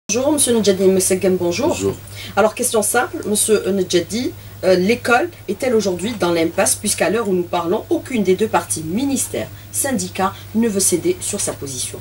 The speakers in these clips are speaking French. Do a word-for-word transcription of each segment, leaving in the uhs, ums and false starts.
Bonjour, Monsieur Nedjadi Messegem, bonjour. Bonjour. Alors, question simple, Monsieur Nedjadi, euh, l'école est-elle aujourd'hui dans l'impasse puisqu'à l'heure où nous parlons, aucune des deux parties, ministère, syndicat, ne veut céder sur sa position?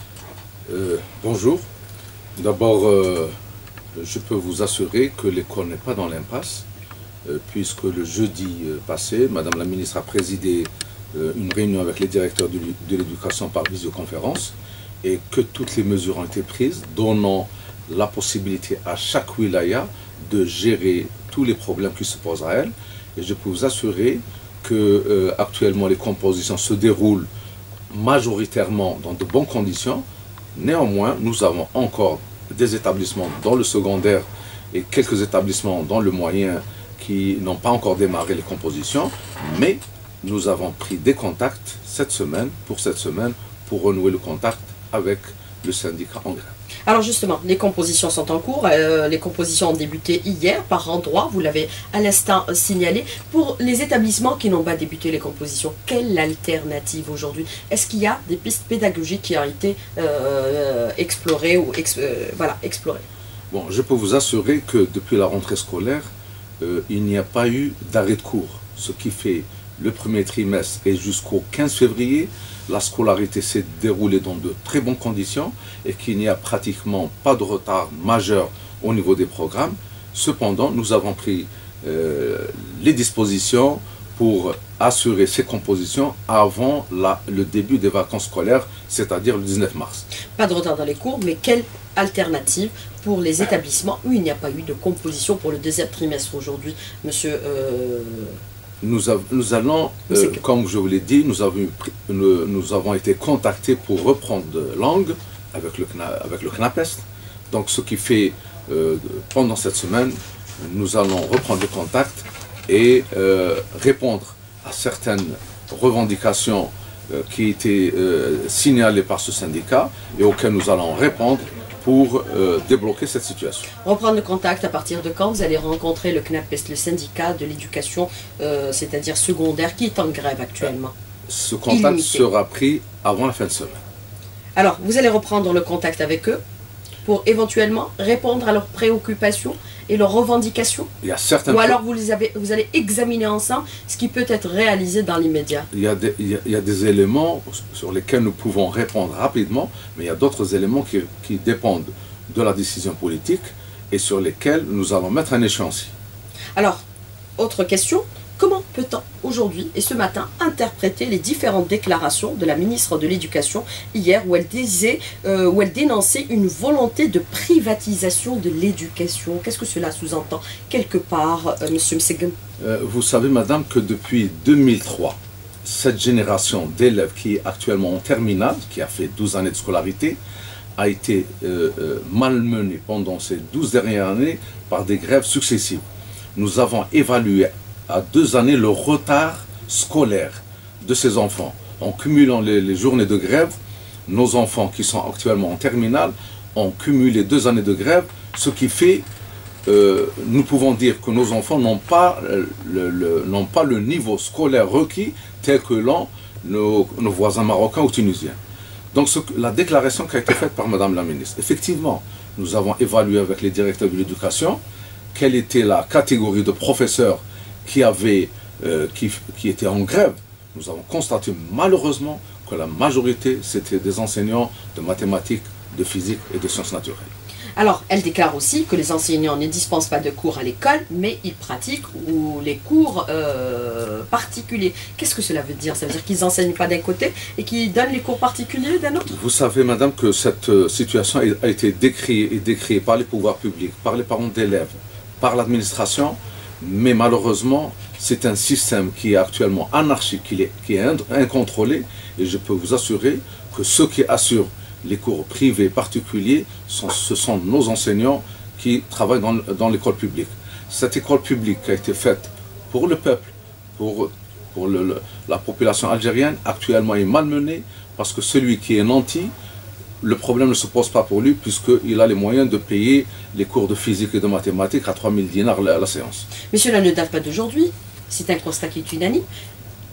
euh, Bonjour. D'abord, euh, je peux vous assurer que l'école n'est pas dans l'impasse, euh, puisque le jeudi euh, passé, Madame la ministre a présidé euh, une réunion avec les directeurs de l'éducation par visioconférence, et que toutes les mesures ont été prises, donnant la possibilité à chaque wilaya de gérer tous les problèmes qui se posent à elle. Et je peux vous assurer que euh, actuellement les compositions se déroulent majoritairement dans de bonnes conditions. Néanmoins, nous avons encore des établissements dans le secondaire et quelques établissements dans le moyen qui n'ont pas encore démarré les compositions, mais nous avons pris des contacts cette semaine, pour cette semaine, pour renouer le contact avec le syndicat en grève. Alors justement, les compositions sont en cours, euh, les compositions ont débuté hier par endroit, vous l'avez à l'instant signalé. Pour les établissements qui n'ont pas débuté les compositions, quelle alternative aujourd'hui? Est-ce qu'il y a des pistes pédagogiques qui ont été euh, explorées ou ex, euh, voilà, explorées? Bon, je peux vous assurer que depuis la rentrée scolaire, euh, il n'y a pas eu d'arrêt de cours, ce qui fait le premier trimestre et jusqu'au quinze février, la scolarité s'est déroulée dans de très bonnes conditions et qu'il n'y a pratiquement pas de retard majeur au niveau des programmes. Cependant, nous avons pris euh, les dispositions pour assurer ces compositions avant la, le début des vacances scolaires, c'est-à-dire le dix-neuf mars. Pas de retard dans les cours, mais quelle alternative pour les établissements où il n'y a pas eu de composition pour le deuxième trimestre aujourd'hui, monsieur euh... Nous, av nous allons, euh, comme je vous l'ai dit, nous avons, nous, nous avons été contactés pour reprendre de langue avec le, avec le CNAPES. Donc ce qui fait, euh, pendant cette semaine, nous allons reprendre le contact et euh, répondre à certaines revendications euh, qui étaient euh, signalées par ce syndicat et auxquelles nous allons répondre pour euh, débloquer cette situation. Reprendre le contact à partir de quand vous allez rencontrer le CNAPES, le syndicat de l'éducation, euh, c'est-à-dire secondaire, qui est en grève actuellement? Ce contact Illimité. sera pris avant la fin de semaine. Alors, vous allez reprendre le contact avec eux pour éventuellement répondre à leurs préoccupations et leurs revendications? Il y a certains Ou alors vous, les avez, vous allez examiner ensemble ce qui peut être réalisé dans l'immédiat? il, il, il y a des éléments sur lesquels nous pouvons répondre rapidement, mais il y a d'autres éléments qui, qui dépendent de la décision politique et sur lesquels nous allons mettre un échéancier. Alors, autre question. Comment peut-on aujourd'hui et ce matin interpréter les différentes déclarations de la ministre de l'Éducation hier où elle disait, euh, où elle dénonçait une volonté de privatisation de l'éducation? Qu'est-ce que cela sous-entend quelque part, euh, Monsieur Messegem? euh, Vous savez, madame, que depuis deux mille trois, cette génération d'élèves qui est actuellement en terminale, qui a fait douze années de scolarité, a été euh, euh, malmenée pendant ces douze dernières années par des grèves successives. Nous avons évalué à deux années le retard scolaire de ces enfants. En cumulant les, les journées de grève, nos enfants qui sont actuellement en terminale ont cumulé deux années de grève, ce qui fait, euh, nous pouvons dire que nos enfants n'ont pas, le, le, n'ont pas le niveau scolaire requis tel que l'ont nos, nos voisins marocains ou tunisiens. Donc ce, la déclaration qui a été faite par Madame la ministre, effectivement, nous avons évalué avec les directeurs de l'éducation quelle était la catégorie de professeurs qui, avait, euh, qui, qui étaient en grève. Nous avons constaté malheureusement que la majorité, c'était des enseignants de mathématiques, de physique et de sciences naturelles. Alors, elle déclare aussi que les enseignants ne dispensent pas de cours à l'école, mais ils pratiquent ou les cours euh, particuliers. Qu'est-ce que cela veut dire? Ça veut dire qu'ils n'enseignent pas d'un côté et qu'ils donnent les cours particuliers d'un autre? Vous savez, madame, que cette euh, situation a été décriée et décriée par les pouvoirs publics, par les parents d'élèves, par l'administration, mais malheureusement, c'est un système qui est actuellement anarchique, qui est, qui est incontrôlé, et je peux vous assurer que ceux qui assurent les cours privés particuliers, sont, ce sont nos enseignants qui travaillent dans, dans l'école publique. Cette école publique qui a été faite pour le peuple, pour, pour le, le, la population algérienne, actuellement est malmenée, parce que celui qui est nanti, le problème ne se pose pas pour lui puisqu'il a les moyens de payer les cours de physique et de mathématiques à trois mille dinars la, la séance. Mais cela ne date pas d'aujourd'hui, c'est un constat qui est unanime.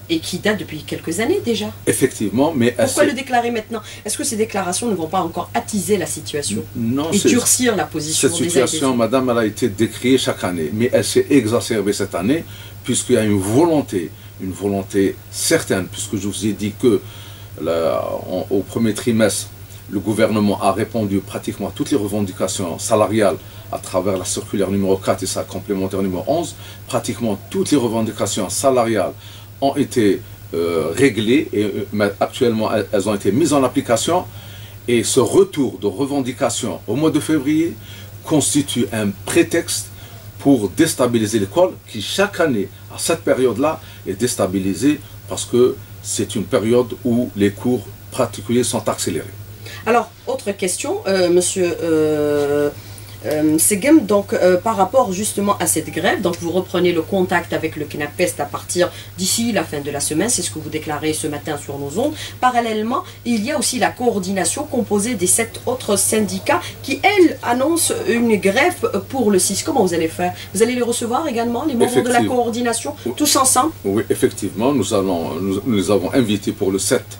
et qui date depuis quelques années déjà. Effectivement, mais... Pourquoi le déclarer maintenant? Est-ce que ces déclarations ne vont pas encore attiser la situation non, et durcir la position? Cette situation, madame, elle a été décriée chaque année, mais elle s'est exacerbée cette année, puisqu'il y a une volonté, une volonté certaine, puisque je vous ai dit que là, en, au premier trimestre, le gouvernement a répondu pratiquement à toutes les revendications salariales à travers la circulaire numéro quatre et sa complémentaire numéro onze. Pratiquement toutes les revendications salariales ont été euh, réglées et euh, actuellement elles ont été mises en application. Et ce retour de revendications au mois de février constitue un prétexte pour déstabiliser l'école qui chaque année, à cette période-là, est déstabilisée parce que c'est une période où les cours particuliers sont accélérés. Alors, autre question, euh, monsieur euh, euh, Segem, donc euh, par rapport justement à cette grève, donc vous reprenez le contact avec le CNAPEST à partir d'ici la fin de la semaine, c'est ce que vous déclarez ce matin sur nos ondes. Parallèlement, il y a aussi la coordination composée des sept autres syndicats qui, elles, annoncent une grève pour le six. Comment vous allez faire? Vous allez les recevoir également, les membres de la coordination, tous ensemble? Oui, effectivement, nous, allons, nous, nous les avons invités pour le sept,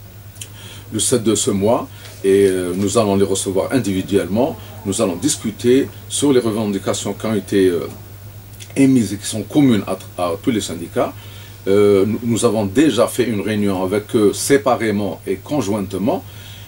le sept de ce mois. Et nous allons les recevoir individuellement. Nous allons discuter sur les revendications qui ont été euh, émises et qui sont communes à, à tous les syndicats. Euh, nous, nous avons déjà fait une réunion avec eux séparément et conjointement.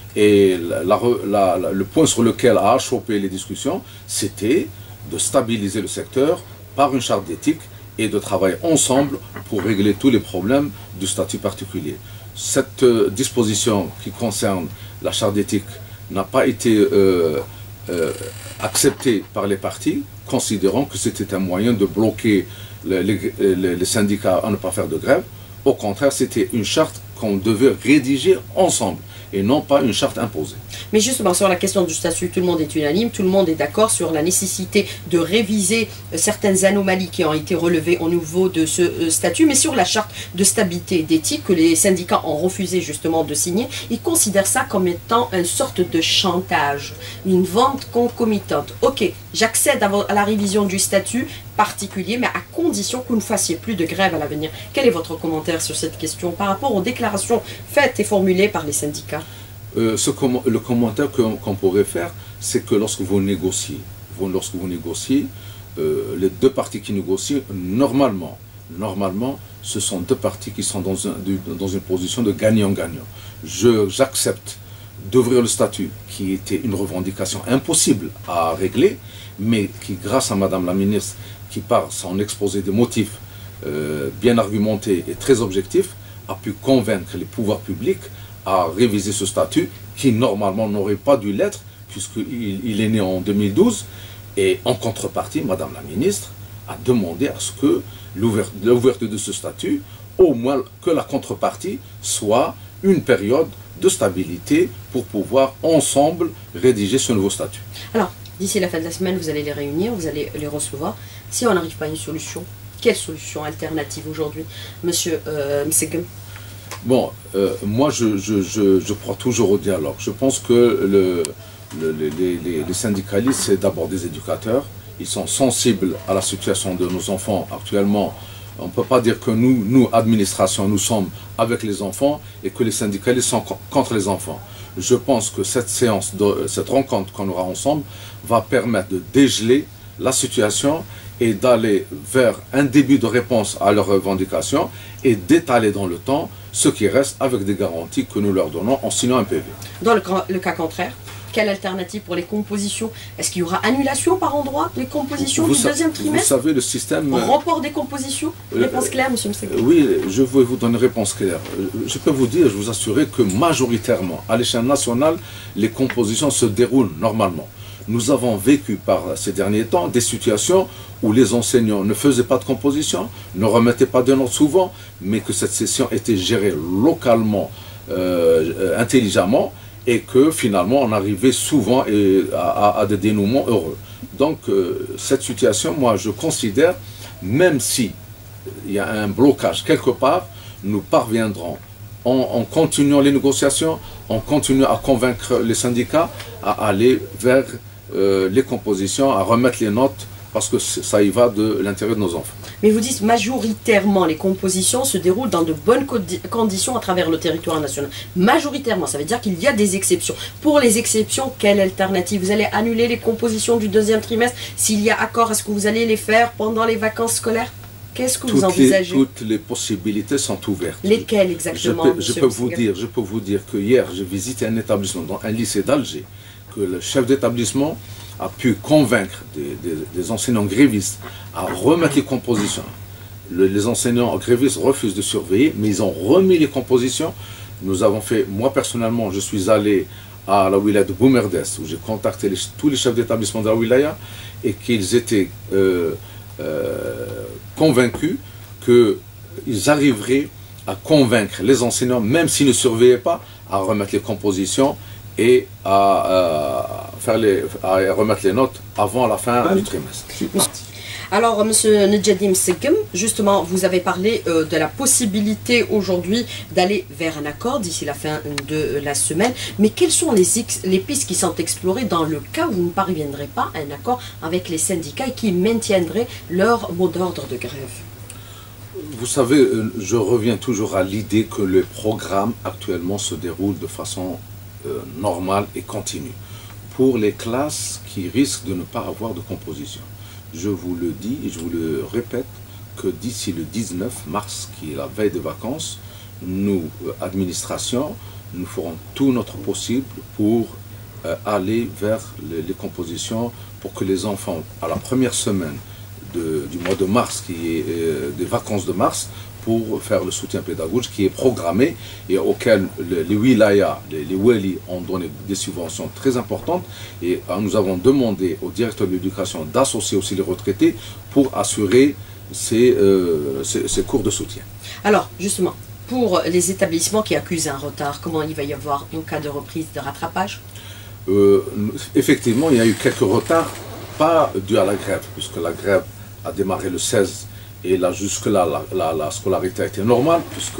Et la, la, la, le point sur lequel a achoppé les discussions, c'était de stabiliser le secteur par une charte d'éthique et de travailler ensemble pour régler tous les problèmes du statut particulier. Cette euh, disposition qui concerne la charte d'éthique n'a pas été euh, euh, acceptée par les partis, considérant que c'était un moyen de bloquer les, les, les syndicats à ne pas faire de grève. Au contraire, c'était une charte qu'on devait rédiger ensemble et non pas une charte imposée. Mais justement, sur la question du statut, tout le monde est unanime, tout le monde est d'accord sur la nécessité de réviser certaines anomalies qui ont été relevées au niveau de ce statut, mais sur la charte de stabilité et d'éthique que les syndicats ont refusé justement de signer, ils considèrent ça comme étant une sorte de chantage, une vente concomitante. Ok, j'accède à la révision du statut particulier, mais à condition que vous ne fassiez plus de grève à l'avenir. Quel est votre commentaire sur cette question par rapport aux déclarations faites et formulées par les syndicats? Euh, ce com le commentaire qu'on qu'on pourrait faire, c'est que lorsque vous négociez, vous, lorsque vous négociez, euh, les deux parties qui négocient, normalement, normalement, ce sont deux parties qui sont dans, un, dans une position de gagnant-gagnant. J'accepte d'ouvrir le statut, qui était une revendication impossible à régler, mais qui, grâce à Madame la ministre, qui par son exposé des motifs euh, bien argumenté et très objectif, a pu convaincre les pouvoirs publics à réviser ce statut qui normalement n'aurait pas dû l'être puisqu'il il est né en deux mille douze et en contrepartie, Madame la ministre a demandé à ce que l'ouverture de ce statut, au moins que la contrepartie soit une période de stabilité pour pouvoir ensemble rédiger ce nouveau statut. Alors, d'ici la fin de la semaine, vous allez les réunir, vous allez les recevoir. Si on n'arrive pas à une solution, quelle solution alternative aujourd'hui, Monsieur euh, Msegem? Bon, euh, moi je, je, je, je crois toujours au dialogue. Je pense que le, le, les, les, les syndicalistes, c'est d'abord des éducateurs. Ils sont sensibles à la situation de nos enfants actuellement. On ne peut pas dire que nous, nous, administration, nous sommes avec les enfants et que les syndicalistes sont contre les enfants. Je pense que cette séance, de, cette rencontre qu'on aura ensemble va permettre de dégeler la situation et d'aller vers un début de réponse à leurs revendications et d'étaler dans le temps ce qui reste avec des garanties que nous leur donnons en signant un P V. Dans le, le cas contraire, quelle alternative pour les compositions? Est-ce qu'il y aura annulation par endroit des compositions vous du deuxième trimestre? Vous savez, le système... Report des compositions? Réponse claire, Monsieur Msegem. Oui, je vais vous donner une réponse claire. Je peux vous dire, je vous assurer que majoritairement, à l'échelle nationale, les compositions se déroulent normalement. Nous avons vécu par ces derniers temps des situations où les enseignants ne faisaient pas de composition, ne remettaient pas de notes souvent, mais que cette session était gérée localement, euh, intelligemment, et que finalement on arrivait souvent à, à, à des dénouements heureux. Donc euh, cette situation, moi je considère, même si il y a un blocage quelque part, nous parviendrons en, en continuant les négociations, en continuant à convaincre les syndicats à aller vers euh, les compositions, à remettre les notes, parce que ça y va de l'intérêt de nos enfants. Mais vous dites majoritairement, les compositions se déroulent dans de bonnes conditions à travers le territoire national. Majoritairement, ça veut dire qu'il y a des exceptions. Pour les exceptions, quelle alternative? Vous allez annuler les compositions du deuxième trimestre? S'il y a accord, est-ce que vous allez les faire pendant les vacances scolaires? Qu'est-ce que toutes vous envisagez? les, Toutes les possibilités sont ouvertes. Lesquelles exactement? Je peux, je peux vous dire, je peux vous dire que hier, j'ai visité un établissement, dans un lycée d'Alger, que le chef d'établissement a pu convaincre des, des, des enseignants grévistes à remettre les compositions. Le, les enseignants grévistes refusent de surveiller, mais ils ont remis les compositions. Nous avons fait, moi personnellement, je suis allé à la wilaya de Boumerdes, où j'ai contacté les, tous les chefs d'établissement de la wilaya, et qu'ils étaient euh, euh, convaincus qu'ils arriveraient à convaincre les enseignants, même s'ils ne surveillaient pas, à remettre les compositions et à, à, faire les, à remettre les notes avant la fin ah, du trimestre. Alors, M. Nedjadim Segem, justement, vous avez parlé euh, de la possibilité aujourd'hui d'aller vers un accord d'ici la fin de la semaine. Mais quelles sont les, les pistes qui sont explorées dans le cas où vous ne parviendrez pas à un accord avec les syndicats et qui maintiendraient leur mot d'ordre de grève? Vous savez, je reviens toujours à l'idée que le programme actuellement se déroule de façon euh, normale et continue pour les classes qui risquent de ne pas avoir de composition. Je vous le dis et je vous le répète que d'ici le dix-neuf mars, qui est la veille des vacances, nous, administration, nous ferons tout notre possible pour euh, aller vers les, les compositions pour que les enfants, à la première semaine de, du mois de mars, qui est euh, des vacances de mars, pour faire le soutien pédagogique qui est programmé et auquel les, les wilayas, les, les wali ont donné des subventions très importantes et euh, nous avons demandé au directeur de l'éducation d'associer aussi les retraités pour assurer ces, euh, ces, ces cours de soutien. Alors justement, pour les établissements qui accusent un retard, comment il va y avoir en cas de reprise de rattrapage? euh, Effectivement, il y a eu quelques retards, pas dû à la grève, puisque la grève a démarré le seize. Et là, jusque-là, la, la, la scolarité a été normale, puisque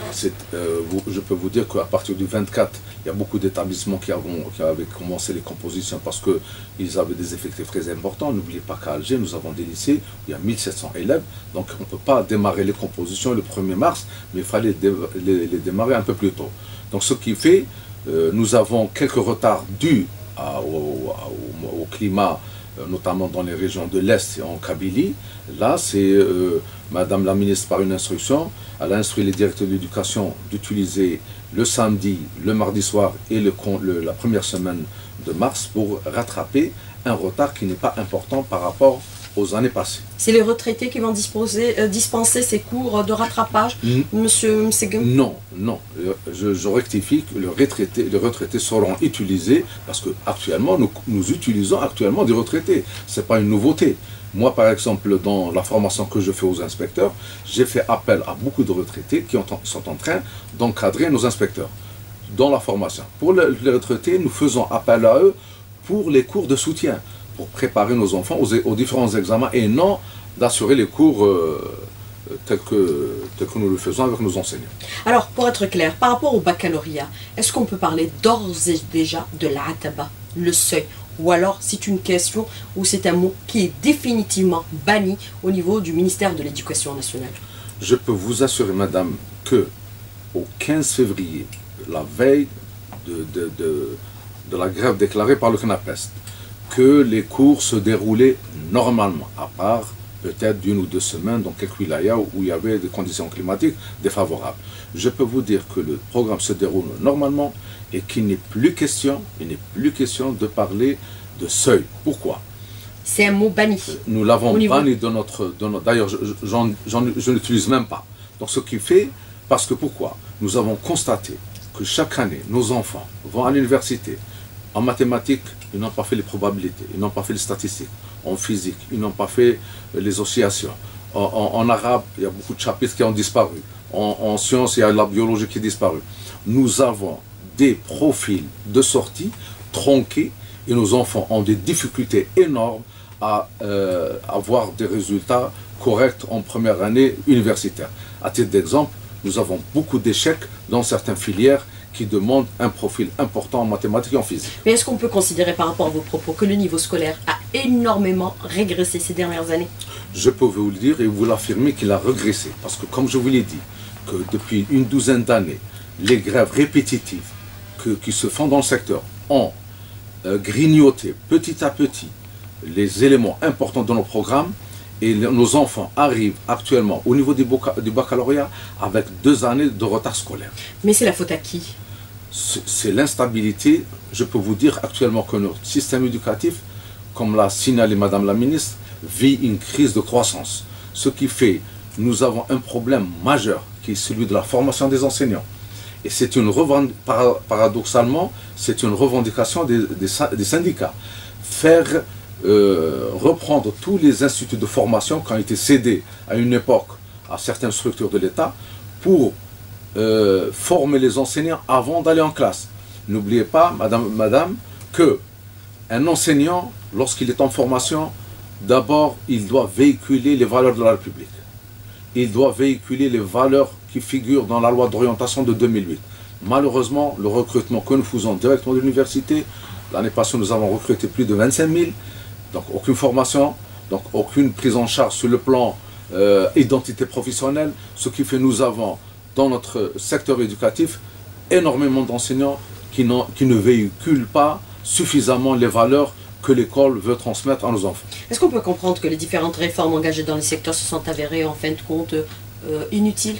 euh, vous, je peux vous dire qu'à partir du vingt-quatre, il y a beaucoup d'établissements qui, qui avaient commencé les compositions parce qu'ils avaient des effectifs très importants. N'oubliez pas qu'à Alger, nous avons des lycées où il y a mille sept cents élèves, donc on ne peut pas démarrer les compositions le premier mars, mais il fallait dé les, les démarrer un peu plus tôt. Donc ce qui fait, euh, nous avons quelques retards dus à, au, au, au climat, notamment dans les régions de l'Est et en Kabylie. Là, c'est euh, Madame la ministre, par une instruction, elle a instruit les directeurs de l'éducation d'utiliser le samedi, le mardi soir et le, le, la première semaine de mars pour rattraper un retard qui n'est pas important par rapport aux années passées. C'est les retraités qui vont disposer, euh, dispenser ces cours de rattrapage, mmh. Monsieur Msegem? Non, non. Je, je rectifie que les retraités, les retraités seront utilisés parce que actuellement, nous, nous utilisons actuellement des retraités. Ce n'est pas une nouveauté. Moi, par exemple, dans la formation que je fais aux inspecteurs, j'ai fait appel à beaucoup de retraités qui ont, sont en train d'encadrer nos inspecteurs dans la formation. Pour les retraités, nous faisons appel à eux pour les cours de soutien, pour préparer nos enfants aux, aux différents examens et non d'assurer les cours euh, tels, que, tels que nous le faisons avec nos enseignants. Alors, pour être clair, par rapport au baccalauréat, est-ce qu'on peut parler d'ores et déjà de l'ataba, le seuil? Ou alors c'est une question ou c'est un mot qui est définitivement banni au niveau du ministère de l'Éducation nationale? Je peux vous assurer, madame, que au quinze février, la veille de, de, de, de la grève déclarée par le CNAPEST, que les cours se déroulaient normalement, à part peut-être d'une ou deux semaines dans quelques wilayas où il y avait des conditions climatiques défavorables. Je peux vous dire que le programme se déroule normalement et qu'il n'est plus question, il n'est plus question de parler de seuil. Pourquoi? C'est un mot banni. Nous l'avons banni de notre... notre D'ailleurs, je, je n'utilise même pas. Donc ce qui fait, parce que pourquoi? Nous avons constaté que chaque année, nos enfants vont à l'université. En mathématiques, ils n'ont pas fait les probabilités, ils n'ont pas fait les statistiques. En physique, ils n'ont pas fait les oscillations. En, en, en arabe, il y a beaucoup de chapitres qui ont disparu. En, en sciences, il y a la biologie qui est disparue. Nous avons des profils de sortie tronqués et nos enfants ont des difficultés énormes à euh, avoir des résultats corrects en première année universitaire. À titre d'exemple, nous avons beaucoup d'échecs dans certaines filières qui demandent un profil important en mathématiques et en physique. Mais est-ce qu'on peut considérer par rapport à vos propos que le niveau scolaire a énormément régressé ces dernières années? Je peux vous le dire et vous l'affirmer qu'il a régressé. Parce que comme je vous l'ai dit, que depuis une douzaine d'années, les grèves répétitives que, qui se font dans le secteur ont euh, grignoté petit à petit les éléments importants de nos programmes. Et nos enfants arrivent actuellement au niveau du, du baccalauréat avec deux années de retard scolaire. Mais c'est la faute à qui? C'est l'instabilité. Je peux vous dire actuellement que notre système éducatif, comme l'a signalé Madame la Ministre, vit une crise de croissance. Ce qui fait que nous avons un problème majeur qui est celui de la formation des enseignants. Et c'est une paradoxalement, c'est une revendication des, des, des syndicats. Faire Euh, reprendre tous les instituts de formation qui ont été cédés à une époque à certaines structures de l'État pour euh, former les enseignants avant d'aller en classe. N'oubliez pas, madame, madame, que un enseignant, lorsqu'il est en formation, d'abord, il doit véhiculer les valeurs de la République. Il doit véhiculer les valeurs qui figurent dans la loi d'orientation de deux mille huit. Malheureusement, le recrutement que nous faisons directement de l'université, l'année passée, nous avons recruté plus de vingt-cinq mille. Donc aucune formation, donc aucune prise en charge sur le plan euh, identité professionnelle, ce qui fait que nous avons dans notre secteur éducatif énormément d'enseignants qui, qui ne véhiculent pas suffisamment les valeurs que l'école veut transmettre à nos enfants. Est-ce qu'on peut comprendre que les différentes réformes engagées dans les secteurs se sont avérées en fin de compte euh, inutiles?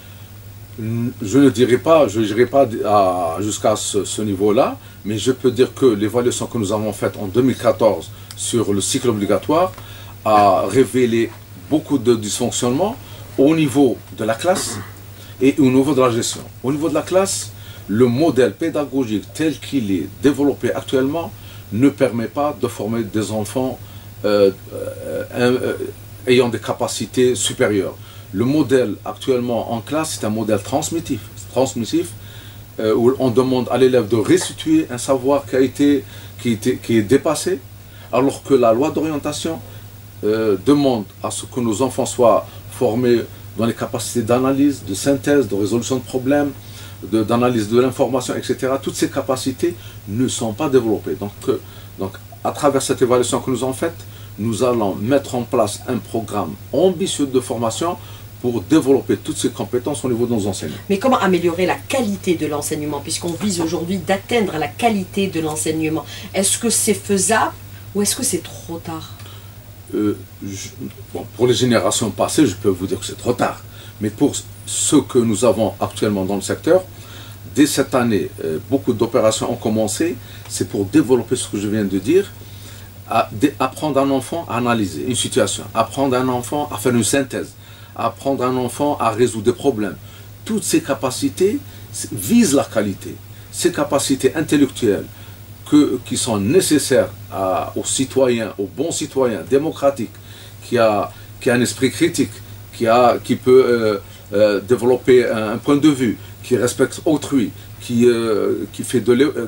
Je ne dirais pas, je n'irai pas jusqu'à ce, ce niveau-là, mais je peux dire que l'évaluation que nous avons faite en deux mille quatorze sur le cycle obligatoire a révélé beaucoup de dysfonctionnements au niveau de la classe et au niveau de la gestion. Au niveau de la classe, le modèle pédagogique tel qu'il est développé actuellement ne permet pas de former des enfants euh, euh, euh, ayant des capacités supérieures. Le modèle actuellement en classe, c'est un modèle transmissif, transmissif euh, où on demande à l'élève de restituer un savoir qui, a été, qui, était, qui est dépassé, alors que la loi d'orientation euh, demande à ce que nos enfants soient formés dans les capacités d'analyse, de synthèse, de résolution de problèmes, d'analyse de, de l'information, et cetera. Toutes ces capacités ne sont pas développées. Donc, euh, donc, à travers cette évaluation que nous avons faite, nous allons mettre en place un programme ambitieux de formation pour développer toutes ces compétences au niveau de nos enseignants. Mais comment améliorer la qualité de l'enseignement, puisqu'on vise aujourd'hui d'atteindre la qualité de l'enseignement? Est-ce que c'est faisable ou est-ce que c'est trop tard? euh, je, bon, Pour les générations passées, je peux vous dire que c'est trop tard. Mais pour ce que nous avons actuellement dans le secteur, dès cette année, euh, beaucoup d'opérations ont commencé. C'est pour développer ce que je viens de dire, à, apprendre un enfant à analyser une situation, apprendre un enfant à faire une synthèse, apprendre un enfant à résoudre des problèmes. Toutes ces capacités visent la qualité. Ces capacités intellectuelles que, qui sont nécessaires à, aux citoyens, aux bons citoyens démocratiques, qui a, qui a un esprit critique, qui, a, qui peut euh, euh, développer un, un point de vue, qui respecte autrui, qui, euh, qui fait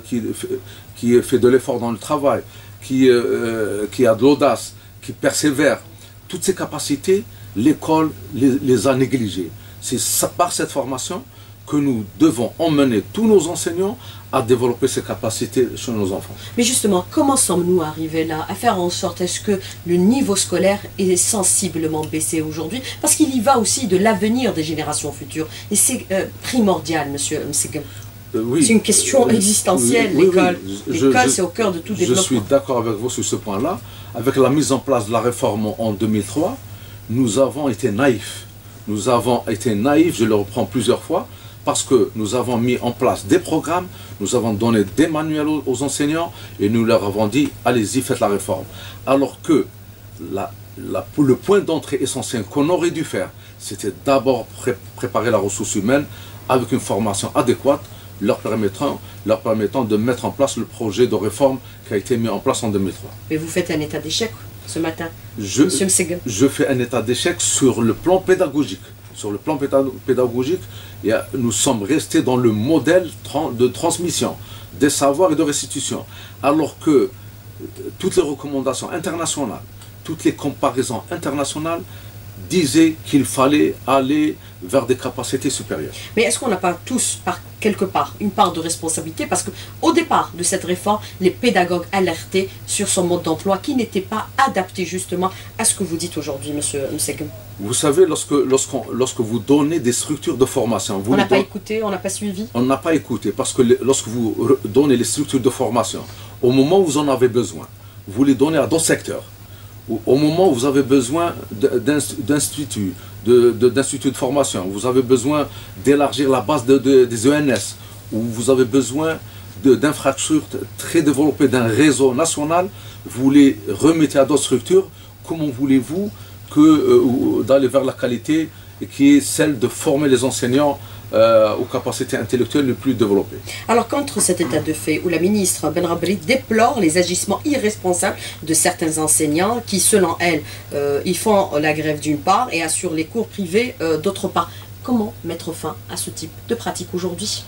de l'effort dans le travail, qui, euh, qui a de l'audace, qui persévère. Toutes ces capacités, l'école les, les a négligées. C'est par cette formation que nous devons emmener tous nos enseignants à développer ces capacités chez nos enfants. Mais justement, comment sommes-nous arrivés là, à faire en sorte, est-ce que le niveau scolaire est sensiblement baissé aujourd'hui? Parce qu'il y va aussi de l'avenir des générations futures. Et c'est euh, primordial, monsieur Msegem. Euh, oui. C'est une question existentielle, oui, l'école. Oui, oui. L'école, c'est au cœur de tout développement. Je suis d'accord avec vous sur ce point-là. Avec la mise en place de la réforme en deux mille trois, nous avons été naïfs. Nous avons été naïfs, je le reprends plusieurs fois, parce que nous avons mis en place des programmes, nous avons donné des manuels aux, aux enseignants et nous leur avons dit, allez-y, faites la réforme. Alors que la, la, le point d'entrée essentiel qu'on aurait dû faire, c'était d'abord pré préparer la ressource humaine avec une formation adéquate, leur permettant, leur permettant de mettre en place le projet de réforme qui a été mis en place en deux mille trois. Mais vous faites un état d'échec ce matin, je, monsieur Msegem. Je fais un état d'échec sur le plan pédagogique. Sur le plan pédagogique, nous sommes restés dans le modèle de transmission des savoirs et de restitution, alors que toutes les recommandations internationales, toutes les comparaisons internationales disait qu'il fallait aller vers des capacités supérieures. Mais est-ce qu'on n'a pas tous, par quelque part, une part de responsabilité? Parce qu'au départ de cette réforme, les pédagogues alertaient sur son mode d'emploi qui n'était pas adapté justement à ce que vous dites aujourd'hui, monsieur Msegem. Vous savez, lorsque, lorsqu'on, lorsque vous donnez des structures de formation... Vous on n'a pas don... écouté, on n'a pas suivi. On n'a pas écouté, parce que les, lorsque vous donnez les structures de formation, au moment où vous en avez besoin, vous les donnez à d'autres secteurs. Au moment où vous avez besoin d'instituts, de, de, d'instituts de formation, vous avez besoin d'élargir la base de, de, des E N S, où vous avez besoin d'infrastructures très développées, d'un réseau national, vous les remettez à d'autres structures. Comment voulez-vous que euh, d'aller vers la qualité qui est celle de former les enseignants Euh, aux capacités intellectuelles les plus développées. Alors contre cet état de fait où la ministre Ben Rabri déplore les agissements irresponsables de certains enseignants qui, selon elle, euh, ils font la grève d'une part et assurent les cours privés euh, d'autre part. Comment mettre fin à ce type de pratique aujourd'hui?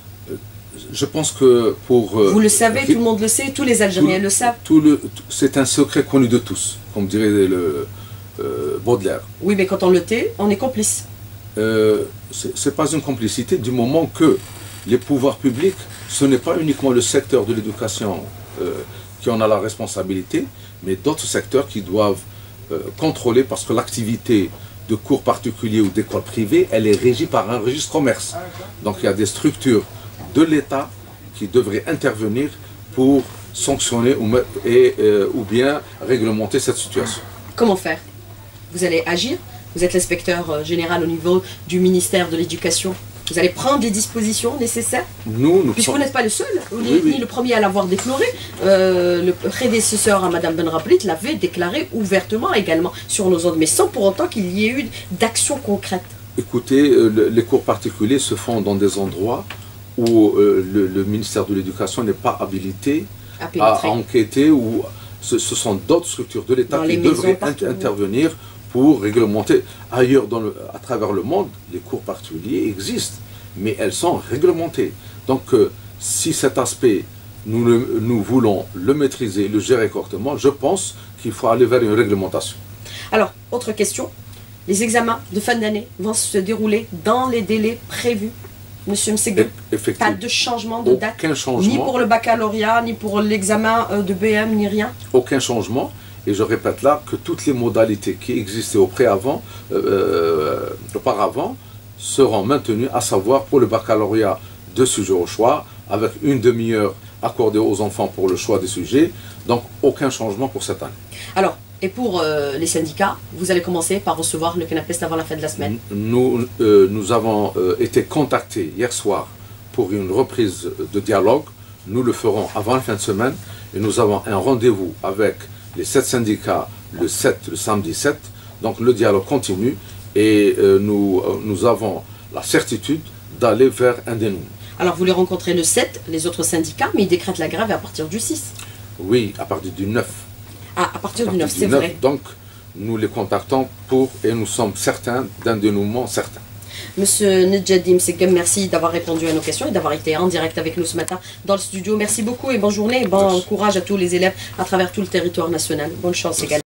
Je pense que pour... Euh, Vous le savez, tout le monde le sait, tous les Algériens tout, le savent. Tout le, c'est un secret connu de tous, comme dirait le euh, Baudelaire. Oui, mais quand on le tait, on est complice. Euh, ce n'est pas une complicité du moment que les pouvoirs publics, ce n'est pas uniquement le secteur de l'éducation euh, qui en a la responsabilité, mais d'autres secteurs qui doivent euh, contrôler, parce que l'activité de cours particuliers ou d'écoles privées, elle est régie par un registre commerce. Donc il y a des structures de l'État qui devraient intervenir pour sanctionner ou, et, euh, ou bien réglementer cette situation. Comment faire? Vous allez agir? Vous êtes l'inspecteur général au niveau du ministère de l'Éducation. Vous allez prendre les dispositions nécessaires? Nous, nous Puisque vous n'êtes pas le seul, vous oui, n'êtes oui. ni le premier à l'avoir déploré. Euh, le prédécesseur à Madame Ben Rabrit l'avait déclaré ouvertement également sur nos ondes, mais sans pour autant qu'il y ait eu d'action concrète. Écoutez, euh, les cours particuliers se font dans des endroits où euh, le, le ministère de l'Éducation n'est pas habilité à, à enquêter, ou ce, ce sont d'autres structures de l'État qui devraient inter intervenir pour réglementer. Ailleurs dans le, à travers le monde, les cours particuliers existent, mais elles sont réglementées. Donc euh, si cet aspect, nous, le, nous voulons le maîtriser, le gérer correctement, je pense qu'il faut aller vers une réglementation. Alors, autre question, les examens de fin d'année vont se dérouler dans les délais prévus, Monsieur Msegem? Pas de changement de date, aucun changement, ni pour le baccalauréat, ni pour l'examen de B M, ni rien? Aucun changement. Et je répète là que toutes les modalités qui existaient auparavant, euh, auparavant seront maintenues, à savoir pour le baccalauréat deux sujets au choix, avec une demi-heure accordée aux enfants pour le choix des sujets. Donc aucun changement pour cette année. Alors, et pour euh, les syndicats, vous allez commencer par recevoir le CNAPES avant la fin de la semaine? Nous, euh, nous avons euh, été contactés hier soir pour une reprise de dialogue. Nous le ferons avant la fin de semaine et nous avons un rendez-vous avec les sept syndicats le sept, le samedi sept, donc le dialogue continue et euh, nous, euh, nous avons la certitude d'aller vers un dénouement. Alors vous les rencontrez le sept, les autres syndicats, mais ils décrètent la grève à partir du six. Oui, à partir du neuf. Ah, à partir à du neuf, c'est vrai. Donc nous les contactons pour, et nous sommes certains d'un dénouement certain. Monsieur Nedjadi Msegem, merci d'avoir répondu à nos questions et d'avoir été en direct avec nous ce matin dans le studio. Merci beaucoup et bonne journée et bon merci. Courage à tous les élèves à travers tout le territoire national. Bonne chance merci. Également.